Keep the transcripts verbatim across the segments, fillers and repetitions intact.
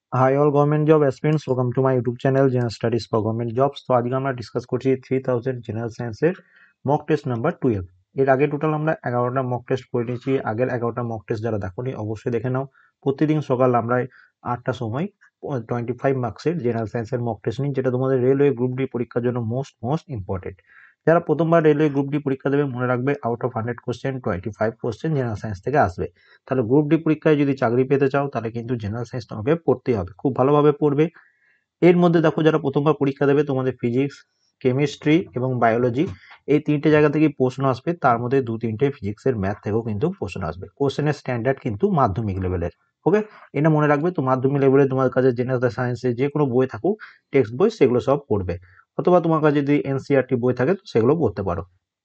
Hi all government job aspirants, welcome to my YouTube channel General Studies for Government Jobs। তো আজকে আমরা discuss করছি three thousand general সায়েন্সের mock test number twelve. এর আগে total আমরা এগারোটা মক টেস্ট করে নিয়েছি। আগের এগারোটা মক টেস্ট যারা দেখোনি অবশ্যই দেখে নাও। প্রতিদিন সকাল আমরা আটটার সময় টোয়েন্টি ফাইভ মার্কসের জেনারেল সায়েন্সের মক টেস্ট নিই, যেটা তোমাদের রেলওয়ে গ্রুপ ডি পরীক্ষার জন্য মোস্ট মোস্ট ইম্পর্টেন্ট। যারা প্রথমবার রেলওয়ে গ্রুপ ডি পরীক্ষা দেবে মনে রাখবে out of hundred question twenty five question general science থেকে আসবে। তাহলে গ্রুপ ডি পরীক্ষায় যদি চাকরি পেতে চাও তাহলে কিন্তু জেনারেল সায়েন্স তোমাকে পড়তেই হবে, খুব ভালোভাবে পড়বে। এর মধ্যে দেখো যারা প্রথমবার পরীক্ষা দেবে তোমাদের ফিজিক্স, কেমিস্ট্রি এবং বায়োলজি এই তিনটে জায়গা থেকে প্রশ্ন আসবে। তার মধ্যে দু তিনটে ফিজিক্সের ম্যাথ থেকেও কিন্তু প্রশ্ন আসবে। কোশ্চেনের স্ট্যান্ডার্ড কিন্তু মাধ্যমিক লেভেলের। ওকে, এটা মনে রাখবে। তো মাধ্যমিক লেভেলে তোমার কাছে জেনারেল সায়েন্সে যে কোনো বই থাকুক, টেক্সট বই, সেগুলো সব পড়বে। অথবা তোমার কাছে যদি এনসিআরটি বই থাকে তো সেগুলো পড়তে পারো।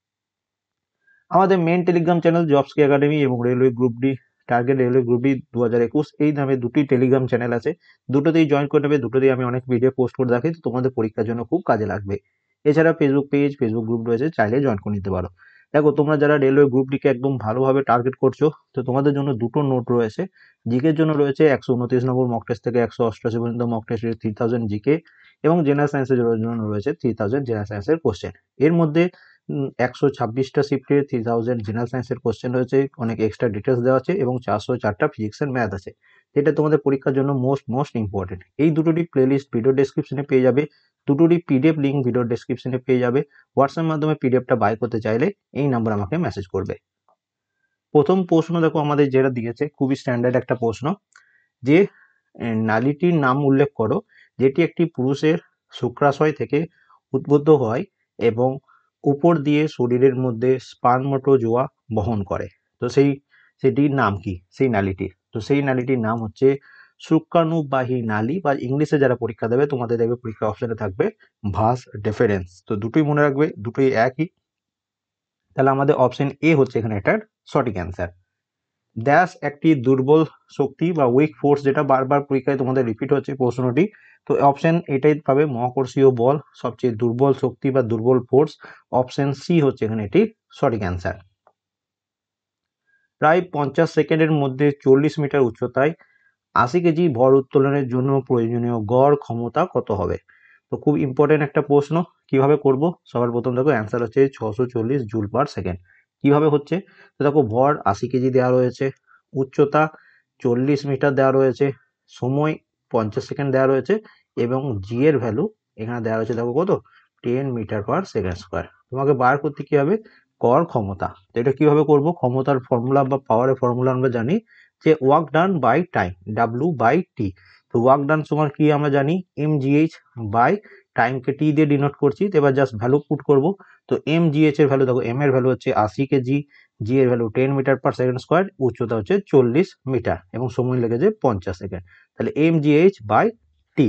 আমাদের মেন টেলিগ্রাম চ্যানেল জবস কি একাডেমি এবং railway group D target railway group D দু হাজার একুশ এই নামে দুটি টেলিগ্রাম চ্যানেল আছে। দুটোতেই জয়েন করে নেবে। দুটোতেই আমি অনেক ভিডিও পোস্ট করে রাখি, তো তোমাদের পরীক্ষার জন্য খুব কাজে লাগবে। এছাড়া ফেসবুক পেজ, ফেসবুক গ্রুপ রয়েছে, চাইলে জয়েন করে নিতে পারো। দেখো তোমরা যারা রেলওয়ে গ্রুপ ডিকে একদম ভালোভাবে টার্গেট করছো, তো তোমাদের জন্য দুটো নোট রয়েছে। জিকের জন্য রয়েছে একশো উনত্রিশ নম্বর মক টেস্ট থেকে একশো অষ্টআশি পর্যন্ত mock test three thousand GK, এবং জেনারেল সায়েন্সের জন্য রয়েছে থ্রি থাউজেন্ড জেনারেল সায়েন্সের কোশ্চেন। এর মধ্যে একশো ছাব্বিশটা শিফটে থ্রি থাউজেন্ড জেনারেল সায়েন্সের কোশ্চেন রয়েছে, অনেক এক্সট্রা ডিটেলস দেওয়া আছে, এবং চারশো চারটা ফিজিক্সের ম্যাথ আছে, যেটা তোমাদের পরীক্ষার জন্য মোস্ট মোস্ট ইম্পর্টেন্ট। এই দুটোরই প্লেলিস্ট ভিডিও ডেসক্রিপশনে পেয়ে যাবে। দুটোরই পিডিএফ লিঙ্ক ভিডিও ডেসক্রিপশনে পেয়ে যাবে। হোয়াটসঅ্যাপ মাধ্যমে পিডিএফটা বাই করতে চাইলে এই নাম্বার আমাকে মেসেজ করবে। প্রথম প্রশ্ন দেখো আমাদের যেটা দিয়েছে, খুবই স্ট্যান্ডার্ড একটা প্রশ্ন, যে নালীটির নাম উল্লেখ করো যেটি একটি পুরুষের শুক্রাশয় থেকে উদ্বুদ্ধ হয় এবং উপর দিয়ে শরীরের মধ্যে স্পার্মটোজোয়া বহন করে। তো সেই সেটির নাম কি সেই নালীটির? তো সেই নালীটির নাম হচ্ছে শুক্রাণুবাহী নালী, বা ইংলিশে যারা পরীক্ষা দেবে তোমাদের দেখবে পরীক্ষা অপশনে থাকবে ভাস ডেফারেন্স। তো দুটোই মনে রাখবে, দুটোই একই। তাহলে আমাদের অপশন এ হচ্ছে এখানে এটার সঠিক অ্যান্সার। ড্যাশ একটি দুর্বল শক্তি বা উইক ফোর্স, যেটা বারবার পরীক্ষায় তোমাদের রিপিট হচ্ছে প্রশ্নটি। তো অপশন এটাই পাবে, মহাকর্ষীয় বল সবচেয়ে দুর্বল শক্তি বা দুর্বল ফোর্স। অপশন সি হচ্ছে এখানে এটির সঠিক অ্যান্সার। প্রায় পঞ্চাশ সেকেন্ডের মধ্যে চল্লিশ মিটার উচ্চতায় আশি কেজি ভর উত্তোলনের জন্য প্রয়োজনীয় গড় ক্ষমতা কত হবে? তো খুব ইম্পর্টেন্ট একটা প্রশ্ন। কিভাবে করব? সবার প্রথম দেখো অ্যান্সার হচ্ছে ছশো চল্লিশ জুল পার সেকেন্ড। কিভাবে হচ্ছে? তো দেখো ভর আশি কেজি দেওয়া রয়েছে, উচ্চতা চল্লিশ মিটার দেওয়া রয়েছে, সময় পঞ্চাশ সেকেন্ড দেওয়া রয়েছে, এবং জি এর ভ্যালু এখানে দেওয়া রয়েছে দেখো কত, ten metre per second square. তোমাকে বার করতে কি হবে? গড় ক্ষমতা। তো এটা কিভাবে করব? ক্ষমতার ফর্মুলা বা পাওয়ারের ফর্মুলা আমরা জানি যে work done by time, W by T. তো ওয়ার্ক ডান সমান কি আমরা জানি, এম জিএইচ বাই টাইমকে টি দিয়ে ডিনোট করছি। তো এবার জাস্ট ভ্যালু পুট করব। তো এম জিএইচ এর ভ্যালু দেখো, এম এর ভ্যালু হচ্ছে আশি কেজি, জি এর value ten metre per second square, উচ্চতা হচ্ছে চল্লিশ মিটার, এবং সময় লেগেছে পঞ্চাশ সেকেন্ড। তাহলে এম জিএইচ বাই টি।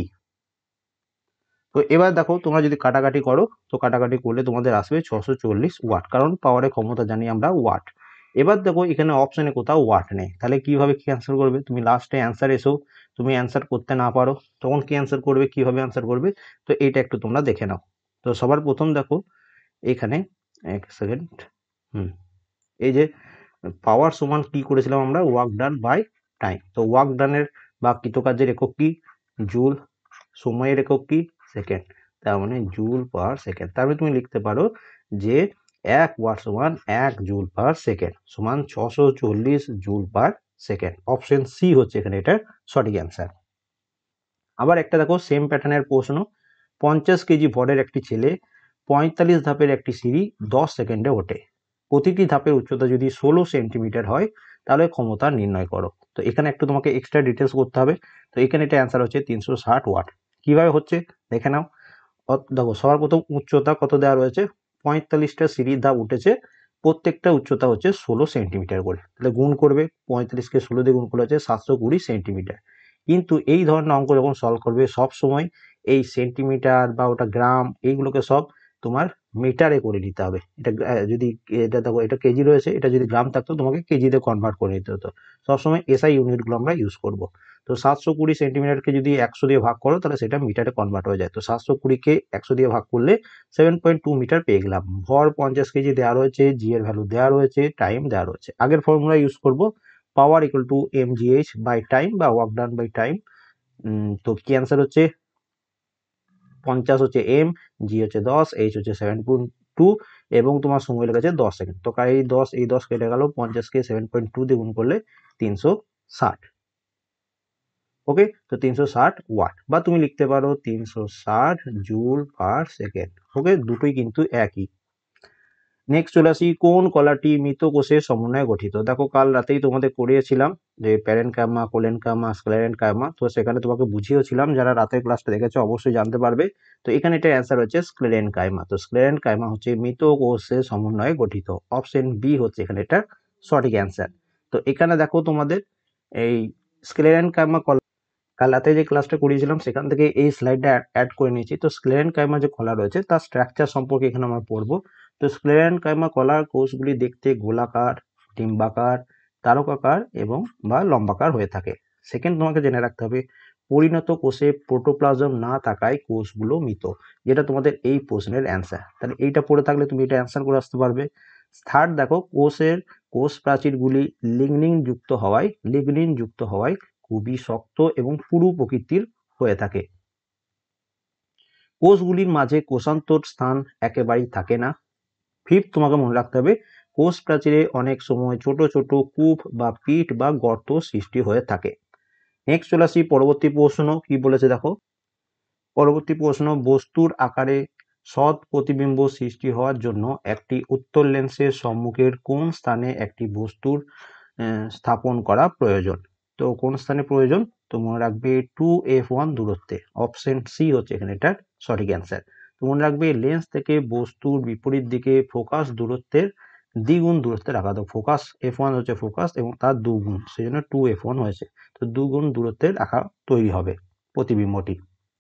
তো এবার দেখো তোমরা যদি কাটাকাটি করো, তো কাটাকাটি করলে তোমাদের আসবে ছশো চল্লিশ ওয়াট, কারণ পাওয়ারের ক্ষমতা জানি আমরা ওয়াট। এবার দেখো এখানে অপশনে কোথাও ওয়াট নেই, তাহলে কিভাবে কি অ্যান্সার করবে? তুমি লাস্টে অ্যান্সার এসো, তুমি অ্যান্সার করতে না পারো, তখন কি অ্যান্সার করবে, কিভাবে অ্যান্সার করবে? তো এইটা একটু তোমরা দেখে নাও। তো সবার প্রথম দেখো এখানে, এক সেকেন্ড, হুম, এই যে পাওয়ার সমান কি করেছিলাম আমরা, ওয়ার্ক ডান বাই টাইম। তো ওয়ার্ক ডানের বা কৃতকার্যের একক কি, জুল। সময়ের একক কি, সেকেন্ড। তার মানে জুল পার সেকেন্ড। তারপরে তুমি লিখতে পারো যে এক ওয়াট সমান এক জুল পার সেকেন্ড সমান ছশো চল্লিশ joule per second. Option C হচ্ছে এখানে এটার সঠিক অ্যান্সার। আবার একটা দেখো সেম প্যাটার্নের প্রশ্ন, পঞ্চাশ কেজি ভরের একটি ছেলে পঁয়তাল্লিশ ধাপের একটি সিঁড়ি দশ সেকেন্ডে ওঠে। প্রতিটি ধাপের উচ্চতা যদি ষোলো সেন্টিমিটার হয় তাহলে ক্ষমতা নির্ণয় করো। তো এখানে একটু তোমাকে এক্সট্রা ডিটেলস করতে হবে। তো এখানে এটা অ্যান্সার হচ্ছে তিনশো ষাট ওয়াট। কিভাবে হচ্ছে দেখে নাও। দেখো সবার প্রথম উচ্চতা কত দেওয়া রয়েছে, পঁয়তাল্লিশটা সিঁড়ির ধাপ উঠেছে, প্রত্যেকটা উচ্চতা হচ্ছে ষোলো সেন্টিমিটার করে। তাহলে গুণ করবে, পঁয়তাল্লিশকে ষোলো দিয়ে গুণ করলে হচ্ছে সাতশো কুড়ি সেন্টিমিটার। কিন্তু এই ধরনের অঙ্ক যখন সলভ করবে সব সময় এই সেন্টিমিটার বা ওটা গ্রাম এইগুলোকে সব তোমার মিটারে করে নিতে হবে। এটা যদি এটা দেখো এটা কেজি রয়েছে, এটা যদি গ্রাম থাকতো তোমাকে কেজিতে কনভার্ট করে নিতে হতো। সবসময় এসআই ইউনিটগুলো আমরা ইউজ করব। তো সাতশো কুড়ি সেন্টিমিটারকে যদি একশো দিয়ে ভাগ করো তাহলে সেটা মিটারে কনভার্ট হয়ে যায়। তো সাতশো কুড়িকে একশো দিয়ে ভাগ করলে সেভেন পয়েন্ট টু মিটার পেয়ে গেলাম। ভর পঞ্চাশ কেজি দেওয়া রয়েছে, জি এর ভ্যালু দেওয়া রয়েছে, টাইম দেওয়া রয়েছে। আগের ফর্মুলা ইউজ করব, power equal to M G H by time বা ওয়ার্ক ডান বাই টাইম। তো কি অ্যান্সার হচ্ছে পঞ্চাশ হচ্ছে এম, জি হচ্ছে দশ, এইচ হচ্ছে সেভেন পয়েন্ট টু এবং তোমার সময় লেগেছে দশ সেকেন্ড। তো এই দশ এই দশ কেটে গেল, পঞ্চাশকে সেভেন পয়েন্ট টু দিয়ে গুণ করলে তিনশো ষাট। ওকে, তো তিনশো ষাট ওয়াট, বা তুমি লিখতে পারো তিনশো ষাট জুল পার সেকেন্ড। ওকে, দুটোই কিন্তু একই। নেক্সট চলে আসি, কোন কলাটি মৃত কোষের সমন্বয়ে গঠিত? দেখো কাল রাতেই তোমাদের করিয়েছিলাম যে প্যারেনকাইমা, কোলেনকাইমা, স্ক্লেরেনকাইমা, তো সেখানে তোমাকে বুঝিয়েছিলাম, যারা রাতের ক্লাসটা দেখেছো অবশ্যই জানতে পারবে। তো এখানে এটার অ্যান্সার হচ্ছে স্ক্লেরেনকাইমা। তো স্ক্লেরেনকাইমা হচ্ছে মৃত কোষের সমন্বয়ে গঠিত। অপশন বি হচ্ছে এখানে এটা সঠিক অ্যান্সার। তো এখানে দেখো তোমাদের এই স্ক্লেরেনকাইমা, কাল রাতে যে ক্লাসটা করিয়েছিলাম সেখান থেকে এই স্লাইডটা অ্যাড করে নিয়েছি। তো স্ক্লেরেনকাইমা যে কলা রয়েছে তার স্ট্রাকচার সম্পর্কে এখানে আমরা পড়বো। তো স্ক্লেরেনকাইমা কলার কোষগুলি দেখতে গোলাকার, ডিম্বাকার, তারকাকার এবং বা লম্বাকার হয়ে থাকে। সেকেন্ড তোমাকে জেনে রাখতে হবে, পরিণত কোষে প্রোটোপ্লাজম না থাকায় কোষগুলো মৃত, যেটা তোমাদের এই প্রশ্নের অ্যান্সার। তাহলে এইটা পড়ে থাকলে তুমি এটা অ্যান্সার করে আসতে পারবে। থার্ড দেখো, কোষের কোষ প্রাচীরগুলি লিগনিন যুক্ত হওয়ায় লিগনিন যুক্ত হওয়ায় খুবই শক্ত এবং পুরু প্রকৃতির হয়ে থাকে। কোষগুলির মাঝে কোষান্তর স্থান একেবারেই থাকে না। ফিফথ তোমাকে মনে রাখতে হবে, কোষ প্রাচীরে অনেক সময় ছোট ছোট কূপ বা পিট বা গর্ত সৃষ্টি হয়ে থাকে। নেক্সট চলে আসি পরবর্তী প্রশ্ন, কি বলেছে দেখো। পরবর্তী প্রশ্ন, বস্তুর আকারে সৎ প্রতিবিম্ব সৃষ্টি হওয়ার জন্য একটি উত্তল লেন্সের সম্মুখের কোন স্থানে একটি বস্তুর স্থাপন করা প্রয়োজন? তো কোন স্থানে প্রয়োজন? তো মনে রাখবে টু এফ ওয়ান দূরত্বে। অপশন সি হচ্ছে এখানে এটার সঠিক অ্যান্সার। তো মনে রাখবে লেন্স থেকে বস্তুর বিপরীত দিকে ফোকাস দূরত্বের দ্বিগুণ দূরত্বে রাখা। তো ফোকাস এফ ওয়ান হচ্ছে ফোকাস এবং তার দুগুণ, সেই জন্য টু এফ ওয়ান হয়েছে। তো দুগুণ দূরত্বে রাখা তৈরি হবে প্রতিবিম্বটি।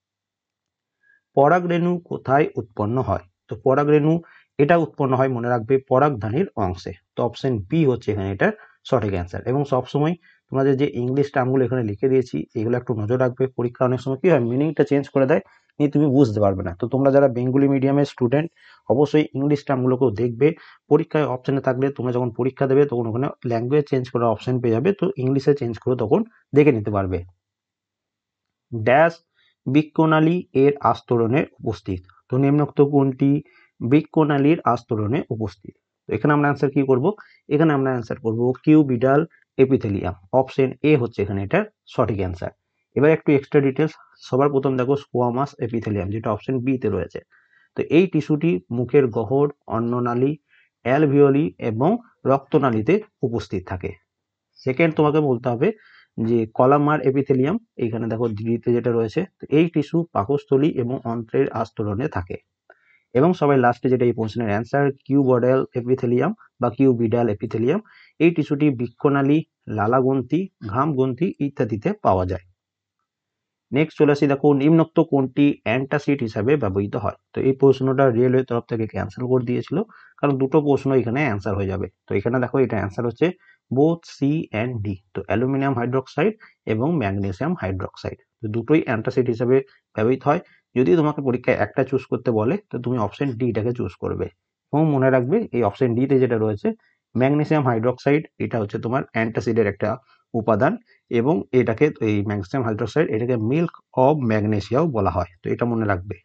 পরাগরেণু কোথায় উৎপন্ন হয়? তো পরাগরেণু এটা উৎপন্ন হয় মনে রাখবে পরাগধানীর অংশে। তো অপশন বি হচ্ছে এখানে এটার সঠিক অ্যান্সার। এবং সবসময় তোমাদের যে ইংলিশ টার্মগুলো এখানে লিখে দিয়েছি এগুলো একটু নজর রাখবে, পরীক্ষা অনেক সময় কি হয় মিনিংটা চেঞ্জ করে দেয়, নিয়ে তুমি বুঝতে পারবে না। তো তোমরা যারা বেঙ্গলি মিডিয়ামের স্টুডেন্ট অবশ্যই ইংলিশ টার্মগুলোকেও দেখবে, পরীক্ষায় অপশনে থাকলে তোমরা যখন পরীক্ষা দেবে তখন ওখানে ল্যাঙ্গুয়েজ চেঞ্জ করার অপশন পেয়ে যাবে, তো ইংলিশে চেঞ্জ করে তখন দেখে নিতে পারবে। ড্যাশ বৃক্কনালী এর আস্তরণে উপস্থিত? তো নিম্নোক্ত কোনটি বৃক্কনালীর আস্তরণে উপস্থিত? তো এখানে আমরা অ্যান্সার কি করব? এখানে আমরা অ্যান্সার করব কিউবিডাল এপিথেলিয়াম। অপশন এ হচ্ছে এখানে এটার সঠিক অ্যান্সার। এবার একটু এক্সট্রা ডিটেলস, সবার প্রথম দেখো স্কোয়ামাস এপিথেলিয়াম, যেটা অপশন বি তে রয়েছে। তো এই টিস্যুটি মুখের গহ্বর, অন্ননালী, অ্যালভিওলি এবং রক্তনালীতে উপস্থিত থাকে। সেকেন্ড তোমাকে বলতে হবে যে কলামার এপিথেলিয়াম, এইখানে দেখো ডিতে যেটা রয়েছে, এই টিস্যু পাকস্থলী এবং অন্ত্রের আস্তরণে থাকে। এবং সবাই লাস্টে যেটা এই প্রশ্নের অ্যান্সার কিউবডাল এপিথেলিয়াম বা কিউবিডাল এপিথেলিয়াম, এই টিস্যুটি বৃক্কনালী, লালাগ্রন্থি, ঘামগ্রন্থি ইত্যাদিতে পাওয়া যায়। নেক্সট চলে আসি, দেখো নিম্নোক্ত কোনটি অ্যান্টাসিড হিসাবে ব্যবহৃত হয়? তো এই প্রশ্নটা রেলওয়ে তরফ থেকে ক্যান্সেল করে দিয়েছিল, কারণ দুটো প্রশ্ন এখানে অ্যান্সার হয়ে যাবে। তো এখানে দেখো এটা অ্যান্সার হচ্ছে বোথ সি অ্যান্ড ডি। তো অ্যালুমিনিয়াম হাইড্রোক্সাইড এবং ম্যাগনেসিয়াম হাইড্রোক্সাইড, তো দুটোই অ্যান্টাসিড হিসাবে ব্যবহৃত হয়। যদি তোমাকে পরীক্ষায় একটা চুজ করতে বলে তো তুমি অপশন ডিটাকে চুজ করবে। এবং মনে রাখবে এই অপশন ডিতে যেটা রয়েছে ম্যাগনেসিয়াম হাইড্রোক্সাইড, এটা হচ্ছে তোমার অ্যান্টাসিডের একটা উপাদান, এবং এটাকে এই ম্যাগনেসিয়াম হাইড্রোক্সাইড এটাকে মিল্ক অফ ম্যাগনেসিয়াও বলা হয়। তো এটা মনে রাখবে।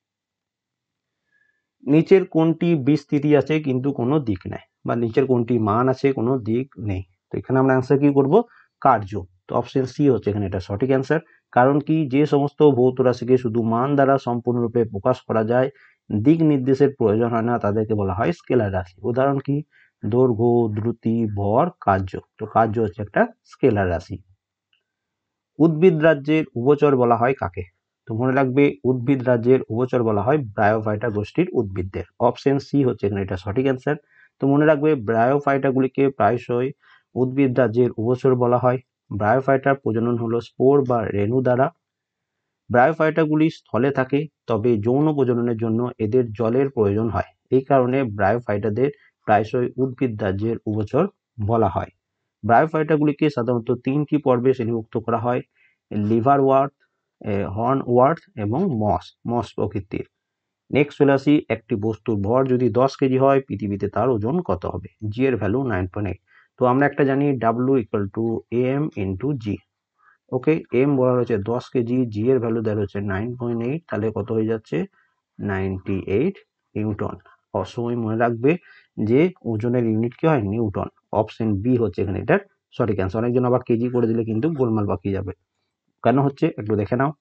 নিচের কোনটি বিস্তৃতি আছে কিন্তু কোনো দিক নেই, বা নিচের কোনটি মান আছে কোনো দিক নেই? তো এখানে আমরা অ্যান্সার কি করব? কার্য। তো অপশন সি হচ্ছে এখানে এটা সঠিক অ্যান্সার। কারণ কি, যে সমস্ত ভৌত রাশিকে শুধু মান দ্বারা সম্পূর্ণরূপে প্রকাশ করা যায়, দিক নির্দেশের প্রয়োজন হয় না, তাদেরকে বলা হয় স্কেলার রাশি। উদাহরণ কি? দৈর্ঘ্য, দ্রুতি, ভর, কার্য। তো কার্য হচ্ছে একটা স্কেলার রাশি। উদ্ভিদ রাজ্যের উভচর বলা হয় কাকে? তো মনে রাখবে উদ্ভিদ রাজ্যের উভচর বলা হয় ব্রায়োফাইটা গোষ্ঠীর উদ্ভিদদের। অপশন সি হচ্ছে এখানে এটা সঠিক অ্যান্সার। তো মনে রাখবে ব্রায়োফাইটাগুলিকে প্রায়শই উদ্ভিদ রাজ্যের উভচর বলা হয়। ব্রায়োফাইটার প্রজনন হলো স্পোর বা রেণু দ্বারা। ব্রায়োফাইটাগুলি স্থলে থাকে, তবে যৌন প্রজননের জন্য এদের জলের প্রয়োজন হয়। এই কারণে ব্রায়োফাইটাদের প্রায়শই উদ্ভিদ রাজ্যের উভচর বলা হয়। ব্রায়োফাইটাগুলিকে সাধারণত তিনটি পর্বে শ্রেণীভুক্ত করা হয়: লিভারওয়ার্থ, হর্নওয়ার্থ এবং মস মস প্রকৃতির। নেক্সট চলে আসি, একটি বস্তুর ভর যদি দশ কেজি হয় পৃথিবীতে তার ওজন কত হবে? জি এর ভ্যালু নাইন পয়েন্ট এইট। তো আমরা একটা জানি W equal to M into G. Okay, M বলা রয়েছে দশ কেজি, জি এর ভ্যালু দেওয়া রয়েছে নাইন পয়েন্ট এইট, তাহলে কত হয়ে যাচ্ছে নাইনটি এইট নিউটন। অবশ্যই মনে রাখবে যে ওজনের ইউনিট কি হয়, নিউটন। অপশন বি হচ্ছে এখানে এটার সঠিক অ্যান্সার। অনেকজন আবার কেজি করে দিলে কিন্তু গোলমাল বাকি যাবে, কেন হচ্ছে একটু দেখে নাও।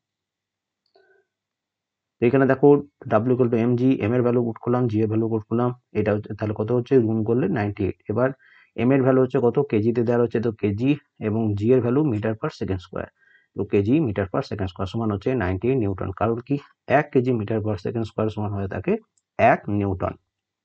তো এখানে দেখো W equal to M G, M এর ভ্যালু পুট করলাম, জি এর ভ্যালু পুট করলাম, এটা হচ্ছে তাহলে কত হচ্ছে গুণ করলে নাইনটি এইট। এবার এম এর ভ্যালু হচ্ছে কত, কেজিতে দেওয়া হচ্ছে, তো কেজি, এবং জি এর value metre per second square, তো KG metre per second square সমান হচ্ছে নাইনটি এইট নিউটন। কারণ কি এক KG metre per second square সমান হয়ে থাকে এক নিউটন।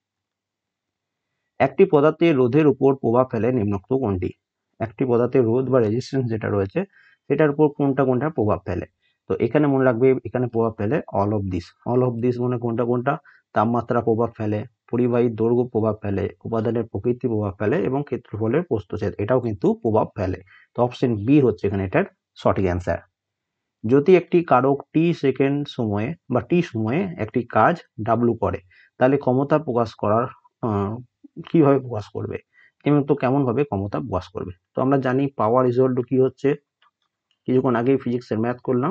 একটি পদার্থের রোধের উপর প্রভাব ফেলে নিম্নোক্ত কোনটি? একটি পদার্থের রোধ বা রেজিস্ট্যান্স যেটা রয়েছে সেটার উপর কোনটা কোনটা প্রভাব ফেলে? তো এখানে মনে রাখবে এখানে প্রভাব ফেলে all of this. All of this মানে কোনটা কোনটা? তাপমাত্রা প্রভাব ফেলে, পরিবাহী দৈর্ঘ্য প্রভাব ফেলে, উপাদানের প্রকৃতি প্রভাব ফেলে এবং ক্ষেত্রফলের প্রস্থচ্ছেদ এটাও কিন্তু প্রভাব ফেলে। তো অপশন বি হচ্ছে এখানে এটার সঠিক অ্যান্সার। যদি একটি কারক টি সেকেন্ড সময়ে বা টি সময়ে একটি কাজ ডাব্লু করে, তাহলে ক্ষমতা প্রকাশ করার আহ, কিভাবে প্রকাশ করবে এবং তো কেমন ভাবে ক্ষমতা প্রকাশ করবে? তো আমরা জানি পাওয়ার ইকুয়াল টু কি হচ্ছে, কিছুক্ষণ আগেই ফিজিক্সের ম্যাথ করলাম,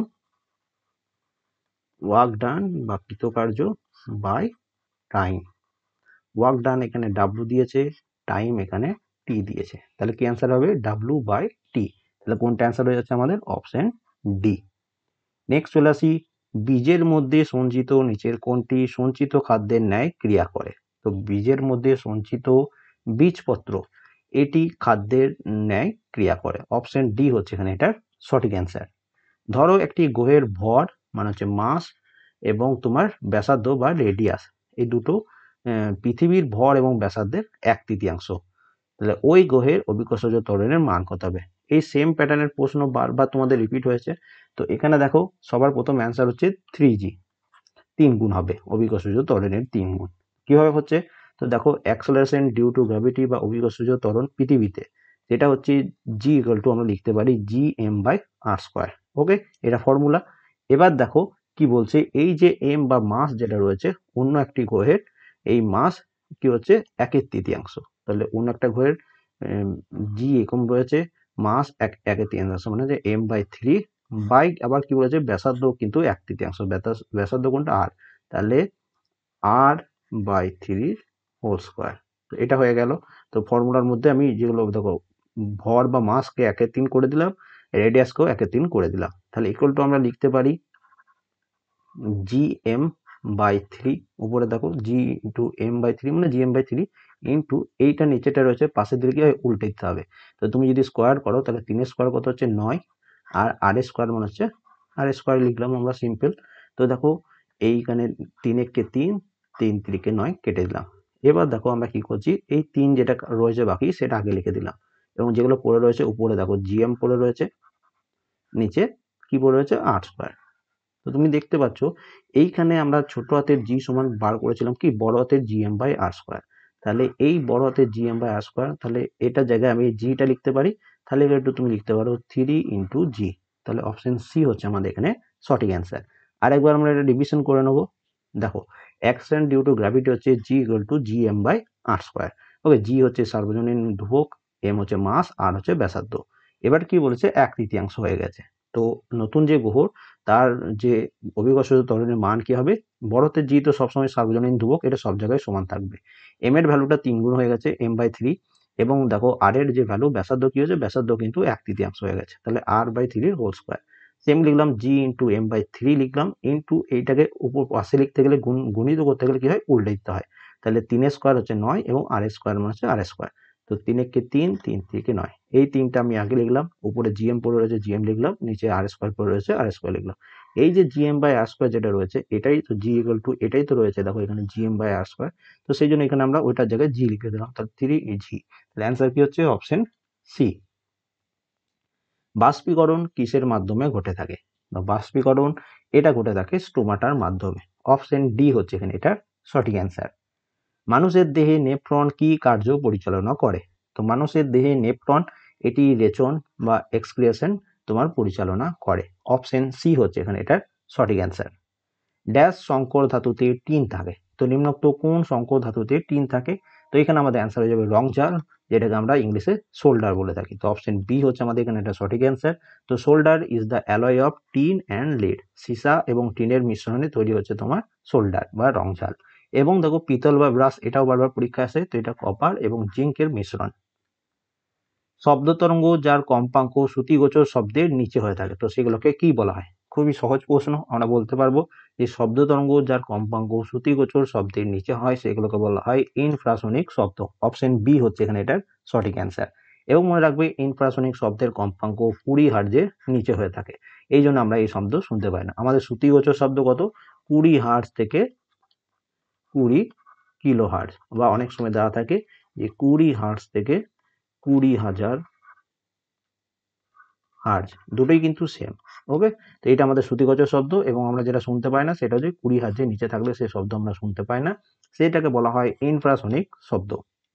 ওয়ার্ক ডান বা কৃতকার্য বাই টাইম। ওয়ার্ক ডান এখানে ডাব্লু দিয়েছে, টাইম এখানে টি দিয়েছে, তাহলে কি অ্যান্সার হবে ডাব্লু বাই টি। তাহলে কোনটা অ্যান্সার হয়ে যাচ্ছে আমাদের অপশন ডি। নেক্সট চলে আসি, বীজের মধ্যে সঞ্চিত নিচের কোনটি সঞ্চিত খাদ্যের ন্যায় ক্রিয়া করে? তো বীজের মধ্যে সঞ্চিত বীজপত্র এটি খাদ্যের ন্যায় ক্রিয়া করে। অপশন ডি হচ্ছে এখানে এটার সঠিক অ্যান্সার। ধরো একটি গ্রহের ভর মানে হচ্ছে মাস এবং তোমার ব্যাসার্ধ বা রেডিয়াস, এই দুটো আহ, পৃথিবীর ভর এবং ব্যাসার্ধের এক তৃতীয়াংশ, তাহলে ওই গ্রহের অভিকর্ষজ ত্বরণের মান কত হবে? এই সেম প্যাটার্নের প্রশ্ন বারবার তোমাদের রিপিট হয়েছে। তো এখানে দেখো সবার প্রথম অ্যান্সার হচ্ছে থ্রি জি, তিন গুণ হবে অভিকর্ষজ ত্বরণের তিন গুণ। কিভাবে হচ্ছে? তো দেখো অ্যাক্সেলারেশন ডিউ টু গ্র্যাভিটি বা অভিকর্ষজ ত্বরণ পৃথিবীতে, যেটা হচ্ছে জি ইকুয়াল টু আমরা লিখতে পারি G M by R square. Okay, এটা ফর্মুলা। এবার দেখো কি বলছে, এই যে এম বা মাস যেটা রয়েছে অন্য একটি গ্রহের, এই মাস কি হচ্ছে একের তৃতীয়াংশ, তাহলে অন্য একটা গ্রহের জি এরকম রয়েছে, মাস এক একের তৃতীয়াংশ মানে যে এম বাই থ্রি বাই আবার কি বলেছে ব্যাসার্ধ কিন্তু এক তৃতীয়াংশ, ব্যাসার্ধ কোনটা আর, তাহলে R by three whole square. তো এটা হয়ে গেল। তো ফর্মুলার মধ্যে আমি যেগুলো দেখো ভর বা মাসকে একের তিন করে দিলাম, রেডিয়াসকেও একের তিন করে দিলাম, তাহলে ইকুয়াল টু আমরা লিখতে পারি জি এম বাই থ্রি, উপরে দেখো G into M by three মানে G M by three into এইটা নিচেটা রয়েছে পাশের দিকে উল্টে দিতে হবে। তো তুমি যদি স্কোয়ার করো তাহলে তিনের স্কোয়ার কত হচ্ছে নয়, আর আর স্কোয়ার মানে হচ্ছে আর স্কোয়ার লিখলাম আমরা সিম্পল। তো দেখো এইখানে তিন একে তিন, তিন তিরিকে নয় কেটে দিলাম। এবার দেখো আমরা কি করছি, এই তিন যেটা রয়েছে বাকি সেটা আগে লিখে দিলাম, এবং যেগুলো পড়ে রয়েছে উপরে দেখো জিএম পড়ে রয়েছে, নিচে কি পড়ে রয়েছে আর স্কোয়ার। তো তুমি দেখতে পাচ্ছ এইখানে আমরা ছোট হাতের জি সমান বার করেছিলাম কি বড় হাতের G M by R square, তাহলে এই বড় হাতের G M by R square, তাহলে এটা জায়গায় আমি জিটা লিখতে পারি, তাহলে একটু তুমি লিখতে পারো থ্রি ইন্টু জি, তাহলে অপশন সি হচ্ছে আমাদের এখানে সঠিক অ্যান্সার। আরেকবার আমরা এটা ডিভিশন করে নেবো, দেখো অ্যাকশন ডিউ টু গ্র্যাভিটি হচ্ছে G equal to G M by R square. Okay, G হচ্ছে সার্বজনীন ধ্রুবক, এম হচ্ছে মাস, আর হচ্ছে ব্যাসার্ধ। এবার কি বলেছে এক তৃতীয়াংশ হয়ে গেছে, তো নতুন যে গ্রহ তার যে অভিকর্ষজ ত্বরণের মান কি হবে, বড়তে জি তো সবসময় সার্বজনীন ধ্রুবক, এটা সব জায়গায় সমান থাকবে। এম এর ভ্যালুটা তিন গুণ হয়ে গেছে এম বাই থ্রি, এবং দেখো আর এর যে ভ্যালু ব্যাসার্ধ কি হয়েছে, ব্যাসার্ধ কিন্তু এক তৃতীয়াংশ হয়ে গেছে, তাহলে আর বাই থ্রির হোল স্কোয়ার। সেম লিখলাম G into M by three লিখলাম, ইন্টু এইটাকে উপর পাশে লিখতে গেলে গুণ গুণিত করতে গেলে কি হয় উল্টে দিতে হয়, তাহলে তিনের স্কোয়ার হচ্ছে নয় এবং আর স্কোয়ার মানে হচ্ছে আর স্কোয়ার। তো তিন একে তিন, তিন থেকে নয়, এই তিনটা আমি আগে লিখলাম, উপরে জিএম পড়ে রয়েছে জিএম লিখলাম, নিচে আর স্কোয়ার পড়ে রয়েছে আর স্কোয়ার লিখলাম। এই যে জিএম বাই আর স্কোয়ার যেটা রয়েছে এটাই তো জি ইকুয়াল টু এটাই তো রয়েছে, দেখো এখানে জিএম বাই আর স্কোয়ার, তো সেই জন্য এখানে আমরা ওইটার জায়গায় জি লিখে দিলাম, তাহলে থ্রি জি। তাহলে অ্যান্সার কি হচ্ছে অপশন সি। বাষ্পীকরণ কিসের মাধ্যমে ঘটে থাকে? বাষ্পীকরণ এটা ঘটে থাকে স্টোমাটার মাধ্যমে। অপশন ডি হচ্ছে এখানে এটার সঠিক অ্যান্সার। মানুষের দেহে নেফ্রন কি কার্য পরিচালনা করে? তো মানুষের দেহে নেফ্রন এটি রেচন বা এক্সক্রিয়েশন তোমার পরিচালনা করে। অপশন সি হচ্ছে এখানে এটার সঠিক অ্যান্সার। ড্যাশ সংকর ধাতুতে টিন থাকে, তো নিম্নোক্ত কোন সংকর ধাতুতে টিন থাকে? তো এখানে আমাদের অ্যান্সার হয়ে যাবে রংজাল, যেটাকে আমরা ইংলিশে সোল্ডার বলে থাকি। তো অপশন বি হচ্ছে আমাদের এখানে একটা সঠিক অ্যান্সার। তো solder is the alloy of tin and lead, সীসা এবং টিনের মিশ্রণে তৈরি হচ্ছে তোমার সোল্ডার বা রংঝাল। এবং দেখো পিতল বা ব্রাস, এটাও বারবার পরীক্ষা আসে, তো এটা কপার এবং জিঙ্কের মিশ্রণ। শব্দ তরঙ্গ যার কম্পাঙ্ক শ্রুতিগোচর শব্দের নিচে হয়ে থাকে, তো সেগুলোকে কি বলা হয়? খুবই সহজ প্রশ্ন, আমরা বলতে পারবো যে শব্দ তরঙ্গ যার কম্পাঙ্ক শ্রুতিগোচর শব্দের নিচে হয় সেগুলোকে বলা হয় ইনফ্রাসনিক শব্দ। অপশন বি হচ্ছে এখানে এটার সঠিক অ্যান্সার। এবং মনে রাখবে ইনফ্রাসনিক শব্দের কম্পাঙ্ক কুড়ি হার্জের নিচে হয়ে থাকে, এই জন্য আমরা এই শব্দ শুনতে পাই না। আমাদের শ্রুতিগোচর শব্দ কত? কুড়ি হার্জ থেকে কুড়ি কিলো হার্জ, বা অনেক সময় দেওয়া থাকে যে কুড়ি হার্জ থেকে কুড়ি হাজার হার্জ, দুটোই কিন্তু সেম। ওকে, তো এটা আমাদের শ্রুতিগোচর শব্দ, এবং আমরা যেটা শুনতে পাই না সেটা হচ্ছে কুড়ি হার্জের নিচে থাকলে সেই শব্দ আমরা শুনতে পাই না, সেটাকে বলা হয় ইনফ্রাসনিক শব্দ।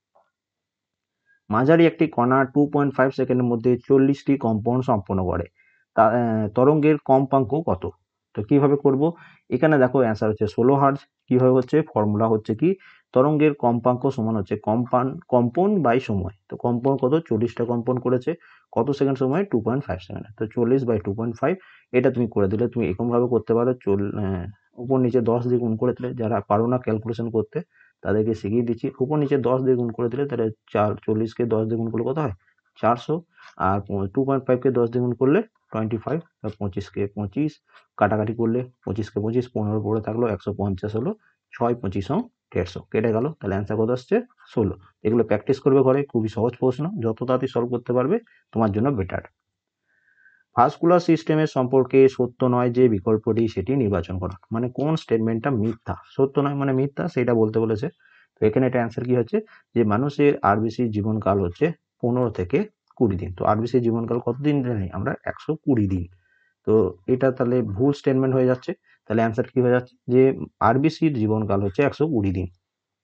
মাঝারি একটি কণা টু পয়েন্ট ফাইভ সেকেন্ডের মধ্যে চল্লিশটি কম্পন সম্পন্ন করে, তা তরঙ্গের কম্পাঙ্ক কত? তো কিভাবে করব? এখানে দেখো অ্যান্সার হচ্ছে ষোলো হার্জ। কিভাবে হচ্ছে? ফর্মুলা হচ্ছে কি, তরঙ্গের কম্পাঙ্ক সমান হচ্ছে কম্পান কম্পন বাই সময়। তো কম্পন কত? চল্লিশটা কম্পন করেছে, কত সেকেন্ড সময়? Two point five second. তো চল্লিশ বাই টু পয়েন্ট ফাইভ, এটা তুমি করে দিলে তুমি এরকমভাবে করতে পারো, চল উপর নিচে দশ দিয়ে গুণ করে দিলে, যারা পারো না ক্যালকুলেশন করতে তাদেরকে শিখিয়ে দিচ্ছি, উপর নিচে দশ দিয়ে গুণ করে দিলে তাহলে চার চল্লিশকে দশ দিয়ে গুণ করলে কত হয়? চারশো। আর টু পয়েন্ট ফাইভকে দশ দিয়ে গুণ করলে টোয়েন্টি ফাইভ, আর পঁচিশকে পঁচিশ কাটাকাটি করলে পঁচিশকে পঁচিশ, পনেরো পড়ে থাকলো, একশো পঞ্চাশ হলো, ছয় পঁচিশও দেড়শো, কেটে গেল, তাহলে অ্যান্সার কত আসছে? ষোলো। এগুলো প্র্যাকটিস করবে ঘরে, খুবই সহজ প্রশ্ন, যত তাড়াতাড়ি সলভ করতে পারবে তোমার জন্য বেটার। ভাস্কুলার সিস্টেমের সম্পর্কে সত্য নয় যে বিকল্পটি সেটি নির্বাচন করো, মানে কোন স্টেটমেন্টটা মিথ্যা? সত্য নয় মানে মিথ্যা, সেটা বলতে বলেছে। তো এখানে এটা অ্যান্সার কি হচ্ছে, যে মানুষের আরবিসির জীবনকাল হচ্ছে পনেরো থেকে কুড়ি দিন। তো আরবিসির জীবনকাল কতদিন জানি আমরা? একশো কুড়ি দিন। তো এটা তাহলে ভুল স্টেটমেন্ট হয়ে যাচ্ছে, তাহলে অ্যান্সার কি হয়ে যাচ্ছে, যে আরবিসির জীবনকাল হচ্ছে একশো কুড়ি দিন।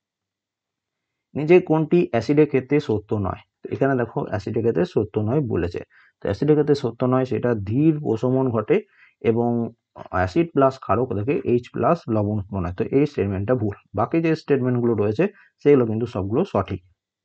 নিজে কোনটি অ্যাসিডের ক্ষেত্রে সত্য নয়? এখানে দেখো অ্যাসিডের ক্ষেত্রে সত্য নয় বলেছে। তো অ্যাসিডের ক্ষেত্রে সত্য নয়, সেটা ধীর প্রশমন ঘটে এবং অ্যাসিড প্লাস ক্ষারক থেকে এইচ প্লাস লবণ বানায়। তো এই স্টেটমেন্টটা ভুল, বাকি যে স্টেটমেন্টগুলো রয়েছে সেগুলো কিন্তু সবগুলো সঠিক।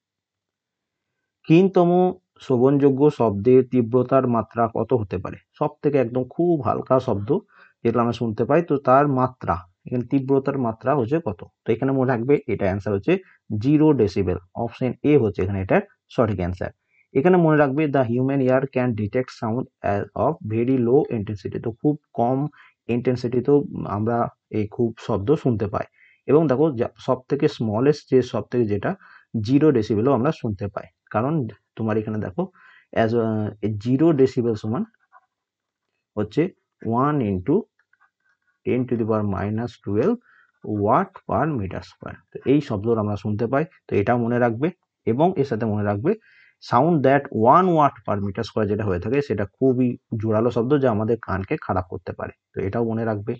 ক্ষীণতম শ্রবণযোগ্য শব্দের তীব্রতার মাত্রা কত হতে পারে? সব থেকে একদম খুব হালকা শব্দ যেগুলো আমরা শুনতে পাই, তো তার মাত্রা, এখানে তীব্রতার মাত্রা হচ্ছে কত? তো এখানে মনে রাখবে এটা অ্যান্সার হচ্ছে জিরো ডেসিবেল। অপশন এ হচ্ছে এখানে এটা সঠিক অ্যান্সার। এখানে মনে রাখবে the human ear can detect sound of very low intensity, তো খুব কম ইন্টেন্সিটিতেও আমরা এই খুব শব্দ শুনতে পাই। এবং দেখো সব থেকে স্মলেস্ট যে সব থেকে যেটা জিরো ডেসিবেলও আমরা শুনতে পাই, কারণ তোমার এখানে দেখো অ্যাজ জিরো ডেসিবেল সমান হচ্ছে one into ten to the power minus twelve watt per metre square. তো এই শব্দটা আমরা শুনতে পাই, তো এটাও মনে রাখবে। এবং এর সাথে মনে রাখবে sound that one watt per metre square যেটা হয়ে থাকে সেটা খুবই জোরালো শব্দ, যা আমাদের কানকে খারাপ করতে পারে, তো এটাও মনে রাখবে।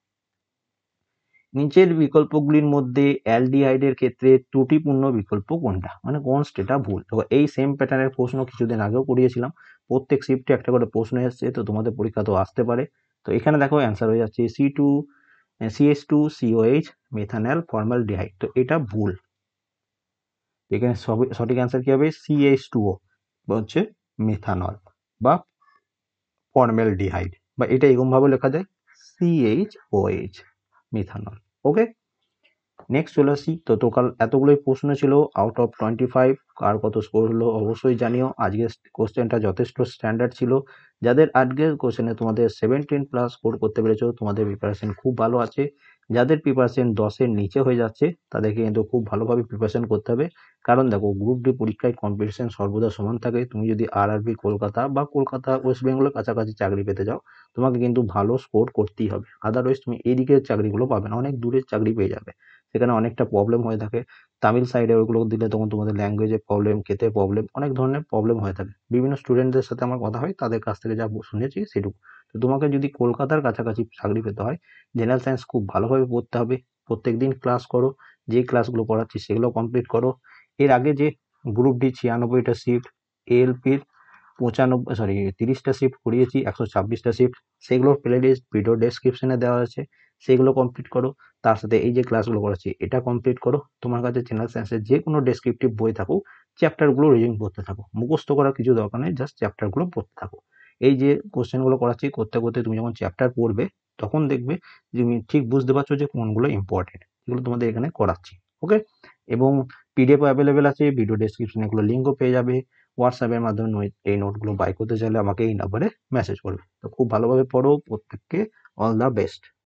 নিচের বিকল্পগুলির মধ্যে অ্যালডিহাইডের ক্ষেত্রে ত্রুটিপূর্ণ বিকল্প কোনটা, মানে কোন স্টেটটা ভুল? তো এই সেম প্যাটার্নের প্রশ্ন কিছুদিন আগেও করিয়েছিলাম, প্রত্যেক শিফটে একটা করে প্রশ্ন এসছে, তো তোমাদের পরীক্ষাতেও আসতে পারে। তো এখানে দেখো অ্যান্সার হয়ে যাচ্ছে C two CH two COH methanol formaldehyde, তো এটা ভুল। এখানে সঠিক অ্যান্সার কি হবে? সিএইচ টু ও হচ্ছে মেথানল বা ফর্মালডিহাইড, বা এটা এরকম ভাবে লেখা যায় সিএইচওএইচ মিথানল। ওকে, নেক্সট চলে আসি। তো টোটাল এতগুলোই প্রশ্ন ছিল, আউট অফ টোয়েন্টি ফাইভ কার কত স্কোর হলো অবশ্যই জানিও। আজকের কোশ্চেনটা যথেষ্ট স্ট্যান্ডার্ড ছিল, যাদের আজকের কোশ্চেনে তোমাদের সেভেন্টিন প্লাস স্কোর করতে পেরেছো তোমাদের প্রিপারেশন খুব ভালো আছে। যাদের প্রিপারেশন দশের নিচে হয়ে যাচ্ছে তাদেরকে কিন্তু খুব ভালোভাবে প্রিপারেশন করতে হবে, কারণ দেখো গ্রুপ ডি পরীক্ষায় কম্পিটিশন সর্বদা সমান থাকে। তুমি যদি আরআরবি কলকাতা বা কলকাতা ওয়েস্ট বেঙ্গলের কাছাকাছি চাকরি পেতে যাও, তোমাকে কিন্তু ভালো স্কোর করতেই হবে, আদারওয়াইজ তুমি এদিকের চাকরিগুলো পাবে না, অনেক দূরের চাকরি পেয়ে যাবে, সেখানে অনেকটা প্রবলেম হয়ে থাকে। তামিল সাইডে ওইগুলো দিলে তখন তোমাদের ল্যাঙ্গুয়েজে প্রবলেম, খেতে প্রবলেম, অনেক ধরনের প্রবলেম হয়ে থাকে। বিভিন্ন স্টুডেন্টদের সাথে আমার কথা হয়, তাদের কাছ থেকে যা শুনেছি সেটুকু। তো তোমাকে যদি কলকাতার কাছাকাছি চাকরি পেতে হয়, জেনারেল সায়েন্স খুব ভালোভাবে পড়তে হবে, প্রত্যেক দিন ক্লাস করো, যে ক্লাসগুলো পড়াচ্ছি সেগুলো কমপ্লিট করো। এর আগে যে গ্রুপ ডি ছিয়ানব্বইটা শিফট, এএলপির পঁচানব্বই সরি তিরিশটা শিফট করিয়েছি, একশো ছাব্বিশটা শিফট, সেগুলোর প্লে লিস্ট ভিডিও ডেসক্রিপশনে দেওয়া আছে, সেগুলো কমপ্লিট করো। তার সাথে এই যে ক্লাসগুলো করাচ্ছি এটা কমপ্লিট করো। তোমার কাছে জেনারেল সায়েন্সের যে কোনো ডেসক্রিপটিভ বই থাকুক চ্যাপ্টারগুলো রিডিং করতে থাকো, মুখস্থ করার কিছু দরকার নেই, জাস্ট চ্যাপ্টারগুলো পড়তে থাকো। এই যে কোশ্চেনগুলো করাচ্ছি করতে করতে তুমি যখন চ্যাপ্টার পড়বে তখন দেখবে যে তুমি ঠিক বুঝতে পারছো যে কোনগুলো ইম্পর্টেন্ট, এগুলো তোমাদের এখানে করাচ্ছি। ওকে, এবং পিডিএফ অ্যাভেলেবেল আছে, ভিডিও ডেসক্রিপশনে এগুলো লিঙ্কও পেয়ে যাবে। হোয়াটসঅ্যাপের মাধ্যমে এই নোটগুলো বাই করতে চাইলে আমাকে এই নাম্বারে মেসেজ করবে। তো খুব ভালোভাবে পড়ো, প্রত্যেককে অল দ্য বেস্ট।